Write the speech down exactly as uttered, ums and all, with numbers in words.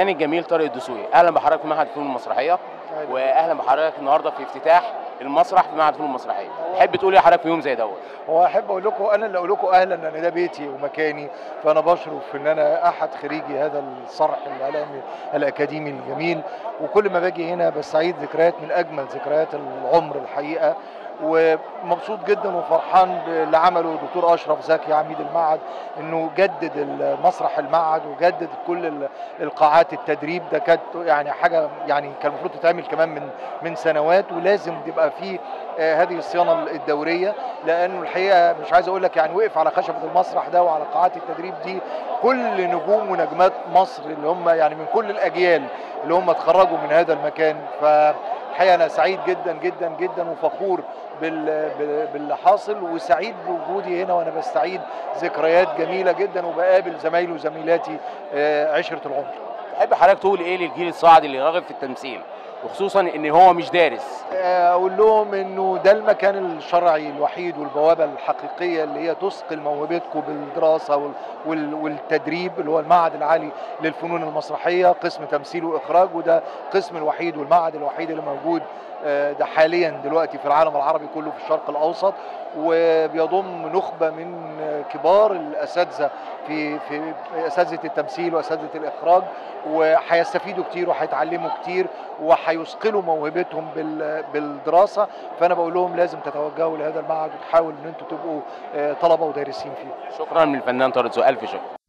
الفنان الجميل طارق الدسوقي، اهلا بحضرتك في معهد الفنون المسرحيه، واهلا بحضرتك النهارده في افتتاح المسرح في معهد الفنون المسرحيه. تحب تقول ايه حضرتك في يوم زي دوت؟ هو احب اقول لكم، انا اللي اقول لكم اهلا، لان ده بيتي ومكاني، فانا بشرف ان انا احد خريجي هذا الصرح الاعلامي الاكاديمي الجميل، وكل ما باجي هنا بستعيد ذكريات من اجمل ذكريات العمر الحقيقه، ومبسوط جدا وفرحان باللي عمله الدكتور اشرف زكي عميد المعهد، انه جدد المسرح المعهد وجدد كل القاعات التدريب. ده كانت يعني حاجه يعني كان المفروض تتعمل كمان من من سنوات، ولازم تبقى فيه آه هذه الصيانه الدوريه، لانه الحقيقه مش عايز اقول لك يعني وقف على خشبه المسرح ده وعلى قاعات التدريب دي كل نجوم ونجمات مصر اللي هم يعني من كل الاجيال اللي هم اتخرجوا من هذا المكان. فالحقيقه انا سعيد جدا جدا جدا وفخور باللي حاصل، وسعيد بوجودي هنا وانا بستعيد ذكريات جميله جدا وبقابل زمايلي وزميلاتي عشره العمر. تحب حضرتك تقول ايه للجيل الصاعد اللي راغب في التمثيل، وخصوصا ان هو مش دارس؟ اقول لهم انه ده المكان الشرعي الوحيد والبوابه الحقيقيه اللي هي تثقل موهبتكم بالدراسه والتدريب، اللي هو المعهد العالي للفنون المسرحيه قسم تمثيل واخراج، وده القسم الوحيد والمعهد الوحيد اللي موجود ده حاليا دلوقتي في العالم العربي كله في الشرق الاوسط، وبيضم نخبه من كبار الاساتذه في في اساتذه التمثيل واساتذه الاخراج، وهيستفيدوا كتير وهيتعلموا كتير وهيثقلوا موهبتهم بالدراسه. فانا بقول لهم لازم تتوجهوا لهذا المعهد وتحاولوا ان انتم تبقوا طلبه ودارسين فيه. شكرا من الفنان طارق الدسوقي، الف شكر.